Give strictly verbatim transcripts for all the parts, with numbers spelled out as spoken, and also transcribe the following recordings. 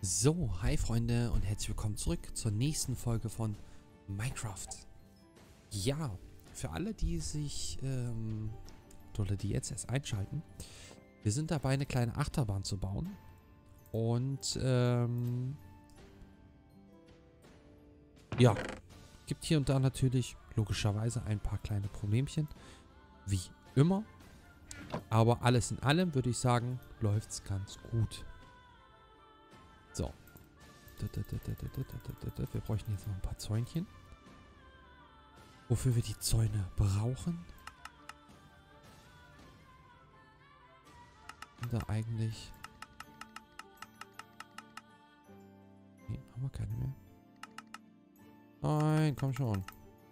So, hi Freunde und herzlich willkommen zurück zur nächsten Folge von Minecraft. Ja, für alle, die sich, ähm, oder die jetzt erst einschalten, wir sind dabei, eine kleine Achterbahn zu bauen. Und, ähm, ja, gibt hier und da natürlich logischerweise ein paar kleine Problemchen, wie immer. Aber alles in allem würde ich sagen, läuft es ganz gut. So. Wir bräuchten jetzt noch ein paar Zäunchen. Wofür wir die Zäune brauchen. Sind da eigentlich... Nee, haben wir keine mehr. Nein, komm schon.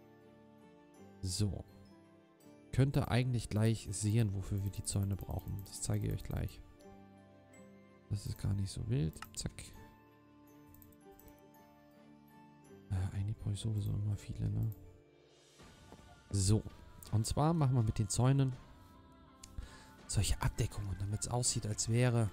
So. Könnt ihr eigentlich gleich sehen, wofür wir die Zäune brauchen. Das zeige ich euch gleich. Das ist gar nicht so wild. Zack. Äh, eigentlich brauche ich sowieso immer viele, ne? So. Und zwar machen wir mit den Zäunen solche Abdeckungen, damit es aussieht, als wäre...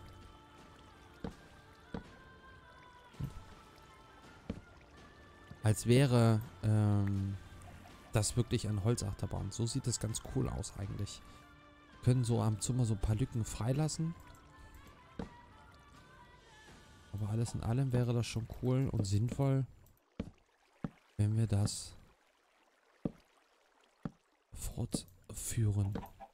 Als wäre ähm, das wirklich eine Holzachterbahn. So sieht das ganz cool aus eigentlich. Können so am Zimmer so ein paar Lücken freilassen. Aber alles in allem wäre das schon cool und sinnvoll, wenn wir das fortführen.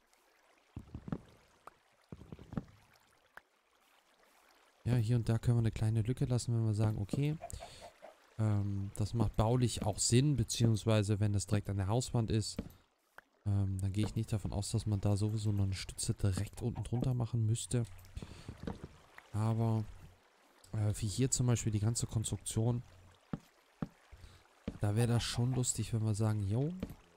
Ja, hier und da können wir eine kleine Lücke lassen, wenn wir sagen, okay, ähm, das macht baulich auch Sinn, beziehungsweise wenn das direkt an der Hauswand ist, ähm, dann gehe ich nicht davon aus, dass man da sowieso noch eine Stütze direkt unten drunter machen müsste. Aber äh, wie hier zum Beispiel die ganze Konstruktion, da wäre das schon lustig, wenn wir sagen, jo,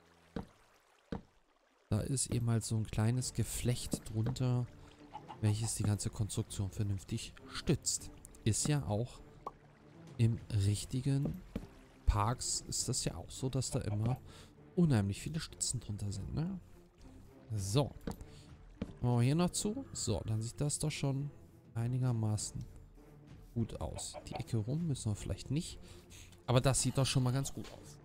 da ist eben halt so ein kleines Geflecht drunter, welches die ganze Konstruktion vernünftig stützt. Ist ja auch im richtigen Parks ist das ja auch so, dass da immer unheimlich viele Stützen drunter sind, ne? So. Machen wir hier noch zu. So, dann sieht das doch schon einigermaßen gut aus. Die Ecke rum müssen wir vielleicht nicht. Aber das sieht doch schon mal ganz gut aus.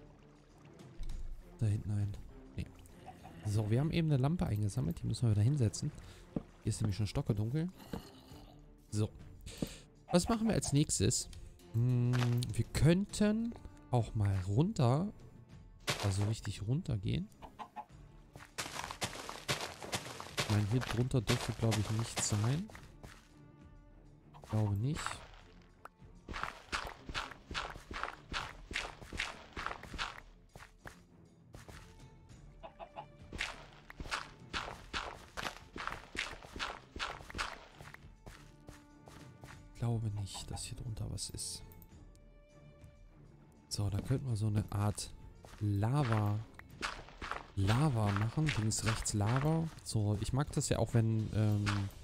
Da hinten ein. Nee. So, wir haben eben eine Lampe eingesammelt. Die müssen wir wieder hinsetzen. Hier ist nämlich schon stockerdunkel. So. Was machen wir als nächstes? Hm, wir könnten auch mal runter. Also richtig runter gehen. Ich meine, hier drunter dürfte, glaube ich, nichts sein. Ich glaube nicht. Ich glaube nicht, dass hier drunter was ist. So, da könnten wir so eine Art Lava Lava machen. Links, rechts Lava. So, ich mag das ja auch, wenn ähm,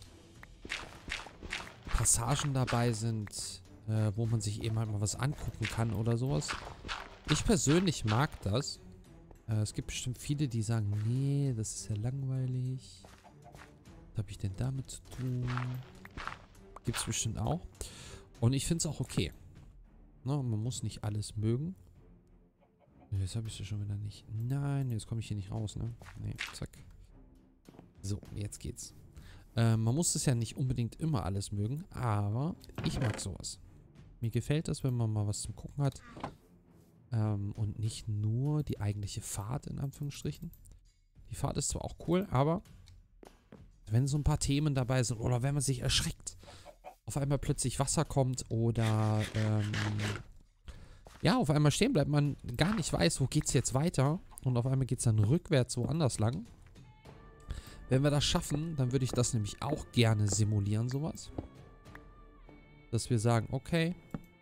Passagen dabei sind, äh, wo man sich eben halt mal was angucken kann oder sowas. Ich persönlich mag das. Äh, es gibt bestimmt viele, die sagen, nee, das ist ja langweilig. Was habe ich denn damit zu tun? Gibt es bestimmt auch. Und ich finde es auch okay. Ne, man muss nicht alles mögen. Jetzt habe ich es schon wieder nicht. Nein, jetzt komme ich hier nicht raus, ne? Nee, zack. So, jetzt geht's. Äh, man muss es ja nicht unbedingt immer alles mögen, aber ich mag sowas. Mir gefällt das, wenn man mal was zum Gucken hat. Ähm, und nicht nur die eigentliche Fahrt, in Anführungsstrichen. Die Fahrt ist zwar auch cool, aber wenn so ein paar Themen dabei sind oder wenn man sich erschreckt, auf einmal plötzlich Wasser kommt oder ähm, ja, auf einmal stehen bleibt, man gar nicht weiß, wo geht's jetzt weiter und auf einmal geht es dann rückwärts woanders lang. Wenn wir das schaffen, dann würde ich das nämlich auch gerne simulieren, sowas. Dass wir sagen, okay,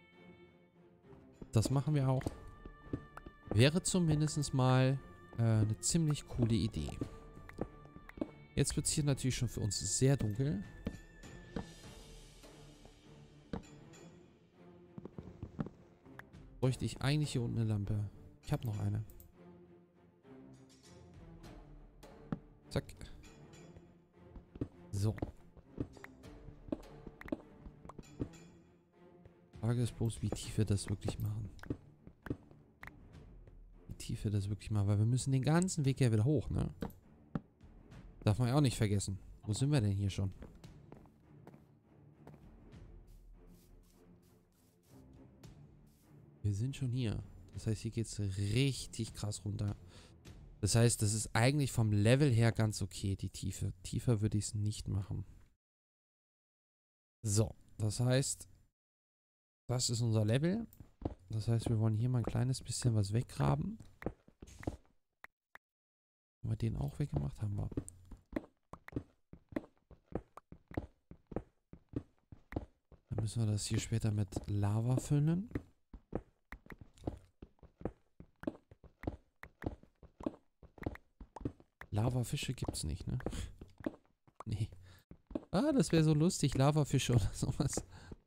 das machen wir auch. Wäre zumindest mal äh, eine ziemlich coole Idee. Jetzt wird es hier natürlich schon für uns sehr dunkel. Bräuchte ich eigentlich hier unten eine Lampe. Ich habe noch eine. Zack. So. Frage ist bloß, wie tief wir das wirklich machen. Wie tief wir das wirklich machen, weil wir müssen den ganzen Weg ja wieder hoch, ne? Darf man ja auch nicht vergessen. Wo sind wir denn hier schon? Wir sind schon hier. Das heißt, hier geht es richtig krass runter. Das heißt, das ist eigentlich vom Level her ganz okay, die Tiefe. Tiefer würde ich es nicht machen. So, das heißt, das ist unser Level. Das heißt, wir wollen hier mal ein kleines bisschen was weggraben. Haben wir den auch weggemacht? Haben wir. Dann müssen wir das hier später mit Lava füllen. Lavafische gibt's nicht, ne? Nee. Ah, das wäre so lustig. Lavafische oder sowas.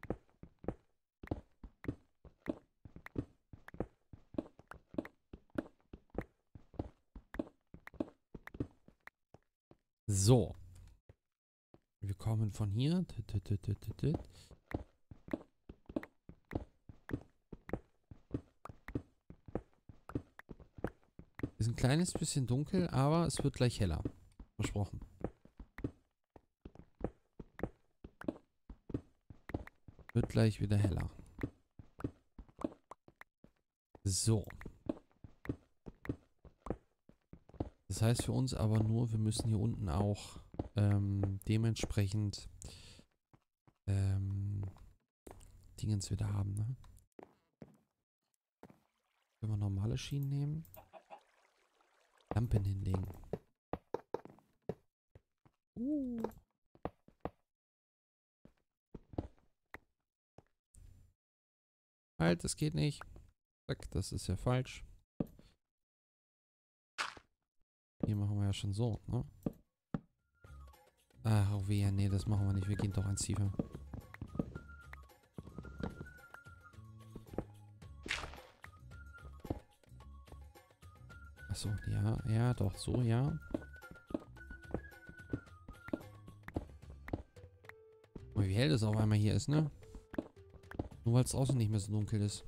So. Wir kommen von hier. Ist ein kleines bisschen dunkel, aber es wird gleich heller. Versprochen. Wird gleich wieder heller. So. Das heißt für uns aber nur, wir müssen hier unten auch ähm, dementsprechend ähm, Dingens wieder haben, ne? Können wir normale Schienen nehmen? Lampen hinlegen. Uh. Halt, das geht nicht. Zack, das ist ja falsch. Hier machen wir ja schon so, ne? Ach, oh weh, nee, das machen wir nicht. Wir gehen doch eins tiefer. Achso, ja, ja, doch, so, ja. Oh, wie hell das auf einmal hier ist, ne? Nur weil es außen nicht mehr so dunkel ist.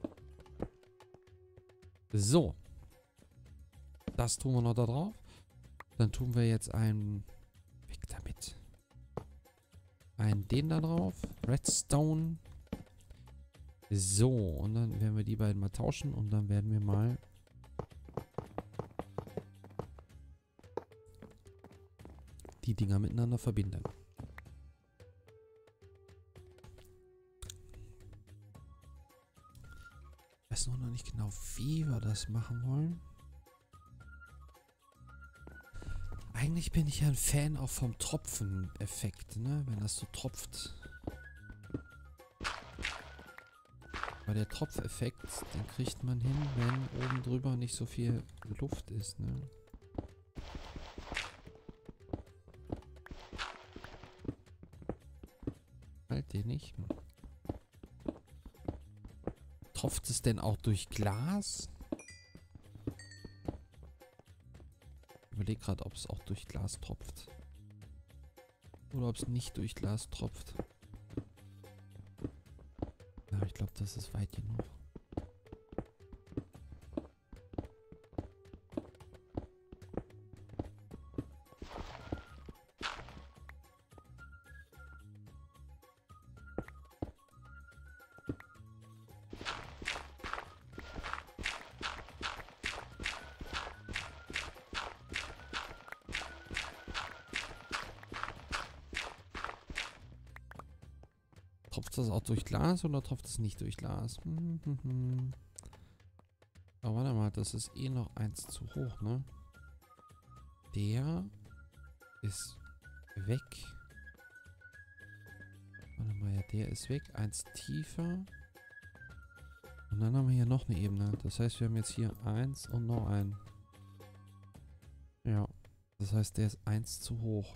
So. Das tun wir noch da drauf. Dann tun wir jetzt einen... Weg damit. Einen den da drauf. Redstone. So. Und dann werden wir die beiden mal tauschen. Und dann werden wir mal... die Dinger miteinander verbinden. Ich weiß nur noch nicht genau, wie wir das machen wollen. Eigentlich bin ich ja ein Fan auch vom Tropfen-Effekt, ne? Wenn das so tropft. Weil der Tropfeffekt, den kriegt man hin, wenn oben drüber nicht so viel Luft ist, ne? Halt den nicht. Tropft es denn auch durch Glas? Ich überlege gerade, ob es auch durch Glas tropft. Oder ob es nicht durch Glas tropft. Ja, ich glaube, das ist weit genug. Tropft das auch durch Glas oder tropft es nicht durch Glas? Hm, hm, hm. Aber warte mal, das ist eh noch eins zu hoch, ne? Der ist weg. Warte mal, ja, der ist weg. Eins tiefer. Und dann haben wir hier noch eine Ebene. Das heißt, wir haben jetzt hier eins und noch einen. Ja. Das heißt, der ist eins zu hoch.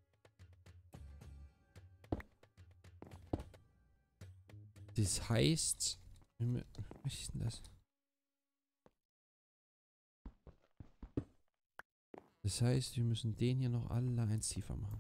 Das heißt... Was ist denn das? Das heißt, wir müssen den hier noch alle eins tiefer machen.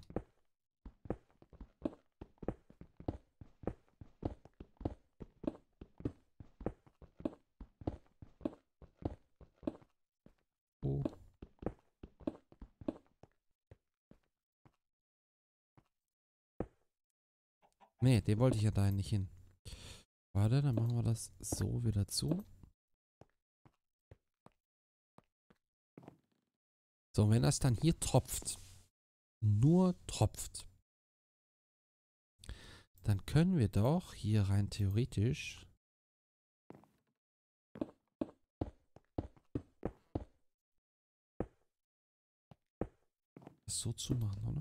Nee, den wollte ich ja dahin nicht hin. Warte, dann machen wir das so wieder zu. So, wenn das dann hier tropft, nur tropft, dann können wir doch hier rein theoretisch das so zumachen, oder?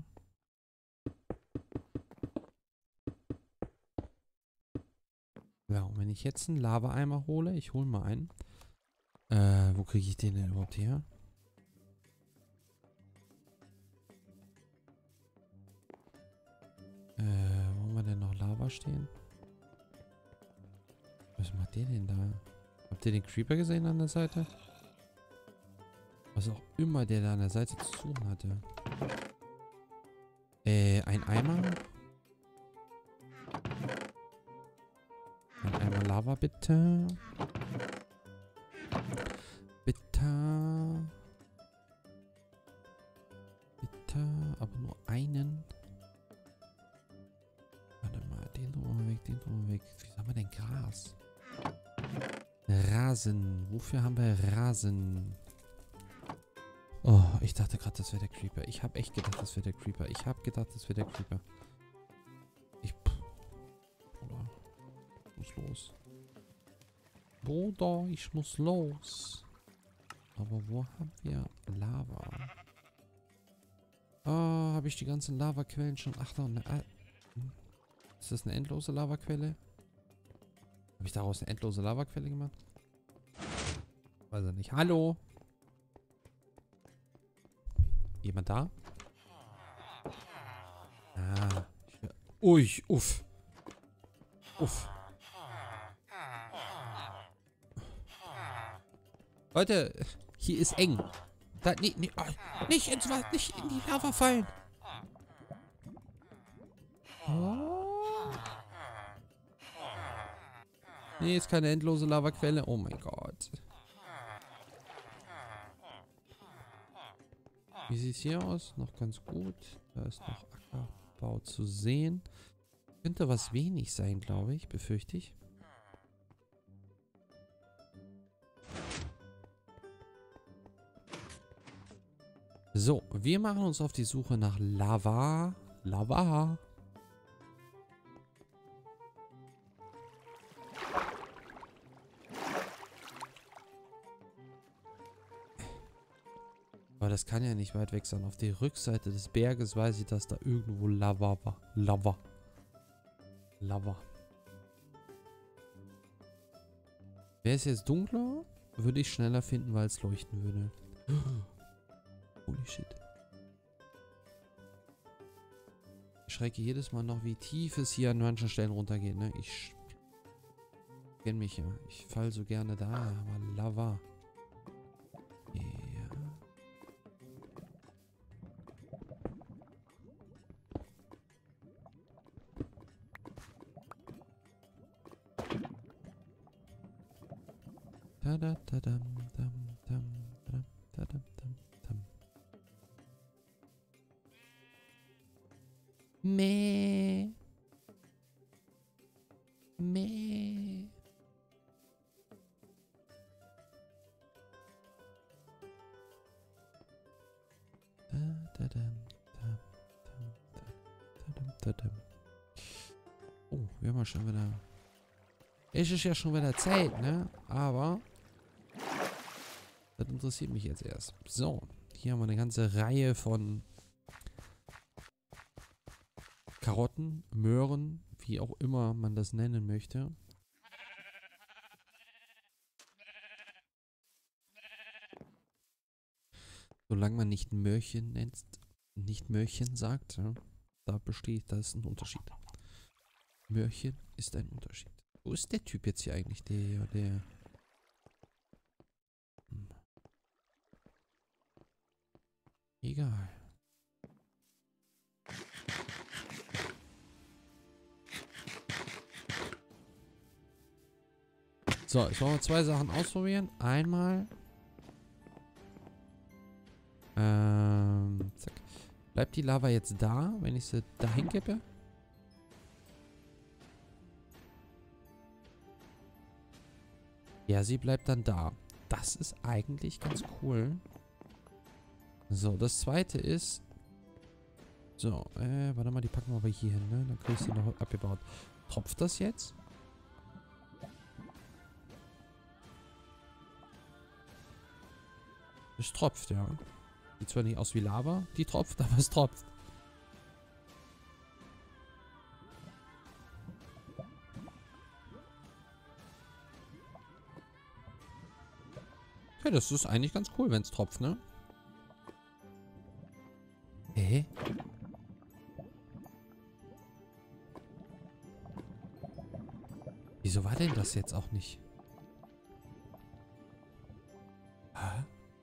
Ja, und wenn ich jetzt einen Lava-Eimer hole, ich hole mal einen. Äh, wo kriege ich den denn überhaupt her? Äh, wo haben wir denn noch Lava stehen? Was macht der denn da? Habt ihr den Creeper gesehen an der Seite? Was auch immer der da an der Seite zu suchen hatte. Äh, ein Eimer? Ein Eimer Lava, bitte. Bitte. Bitte. Aber nur einen. Warte mal, den tun wir mal weg, den tun wir weg. Wie haben wir denn Gras? Rasen. Wofür haben wir Rasen? Oh, ich dachte gerade, das wäre der Creeper. Ich habe echt gedacht, das wäre der Creeper. Ich habe gedacht, das wäre der Creeper. Ich... Bruder. Ich muss los. Bruder, ich muss los. Aber wo haben wir Lava? Ah, habe ich die ganzen Lavaquellen schon... Ach, da... Ne, äh, ist das eine endlose Lavaquelle? Habe ich daraus eine endlose Lavaquelle gemacht? Weiß ich nicht. Hallo? Jemand da? Ah. Ich hör, ui, uff. Uff. Leute, hier ist eng. Da, nee, nee, oh, nicht ins Wasser, nicht in die Lava fallen. Oh. Nee, ist keine endlose Lavaquelle. Oh mein Gott. Wie sieht es hier aus? Noch ganz gut. Da ist noch Ackerbau zu sehen. Könnte was wenig sein, glaube ich. Befürchte ich. So, wir machen uns auf die Suche nach Lava. Lava. Aber das kann ja nicht weit weg sein. Auf der Rückseite des Berges weiß ich, dass da irgendwo Lava war. Lava. Lava. Wäre es jetzt dunkler, würde ich schneller finden, weil es leuchten würde. Holy shit. Ich schrecke jedes Mal noch, wie tief es hier an manchen Stellen runtergeht. Ne? Ich kenne mich ja. Ich fall so gerne da. Aber Lava. Ja. Da da da dam dam dam dam da dam dam dam. Meh. Meh. Da da dam dam dam da dam da dam. Oh, wir haben ja schon wieder. Es ist ja schon wieder Zeit, ne? Aber das interessiert mich jetzt erst. So, hier haben wir eine ganze Reihe von Karotten, Möhren, wie auch immer man das nennen möchte. Solange man nicht Möhrchen nennt, nicht Möhrchen sagt, ja, da besteht, da ist ein Unterschied. Möhrchen ist ein Unterschied. Wo ist der Typ jetzt hier eigentlich? Der, der... Hm. Egal. So, jetzt wollen wir zwei Sachen ausprobieren. Einmal. Ähm, zack. Bleibt die Lava jetzt da, wenn ich sie dahin kippe? Ja, sie bleibt dann da. Das ist eigentlich ganz cool. So, das zweite ist... So, äh, warte mal, die packen wir aber hier hin, ne? Dann kriege ich sie noch abgebaut. Tropft das jetzt? Es tropft, ja. Sieht zwar nicht aus wie Lava, die tropft, aber es tropft. Okay, das ist eigentlich ganz cool, wenn es tropft, ne? Hä? Wieso war denn das jetzt auch nicht? Hä?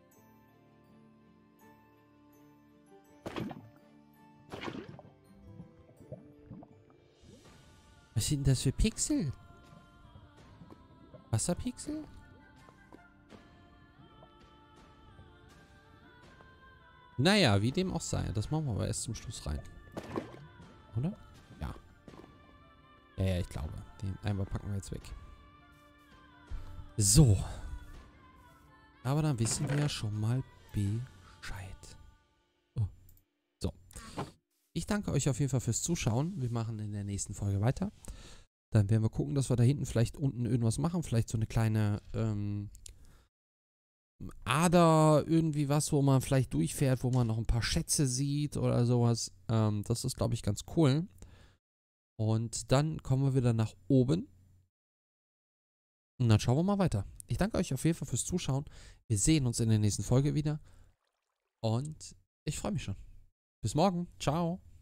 Was sind denn das für Pixel? Wasserpixel? Naja, wie dem auch sei. Das machen wir aber erst zum Schluss rein. Oder? Ja. Ja, ja, ich glaube. Den Eimer packen wir jetzt weg. So. Aber dann wissen wir ja schon mal Bescheid. Oh. So. Ich danke euch auf jeden Fall fürs Zuschauen. Wir machen in der nächsten Folge weiter. Dann werden wir gucken, dass wir da hinten vielleicht unten irgendwas machen. Vielleicht so eine kleine ähm, Ader, irgendwie was, wo man vielleicht durchfährt, wo man noch ein paar Schätze sieht oder sowas. Ähm, das ist, glaube ich, ganz cool. Und dann kommen wir wieder nach oben. Und dann schauen wir mal weiter. Ich danke euch auf jeden Fall fürs Zuschauen. Wir sehen uns in der nächsten Folge wieder. Und ich freue mich schon. Bis morgen. Ciao.